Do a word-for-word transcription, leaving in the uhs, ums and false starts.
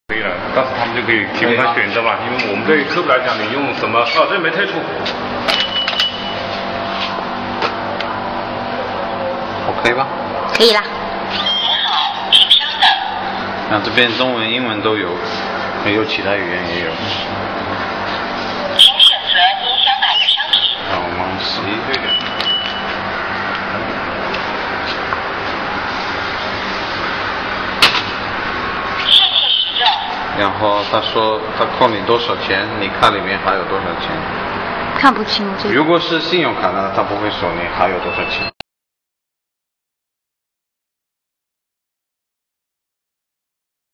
可以了，到时他们就可以提供他选择嘛，因为我们对客户来讲，你用什么？哦，这没退出。 OK 吧？ 可以啦。 好，请稍等。 那这边中文、英文都有，也有其他语言也有。 请选择您想买的商品。 好，我们十一对的。 谢谢使用。 然后他说他扣你多少钱，你看里面还有多少钱。 看不清这个。 如果是信用卡呢，他不会说你还有多少钱。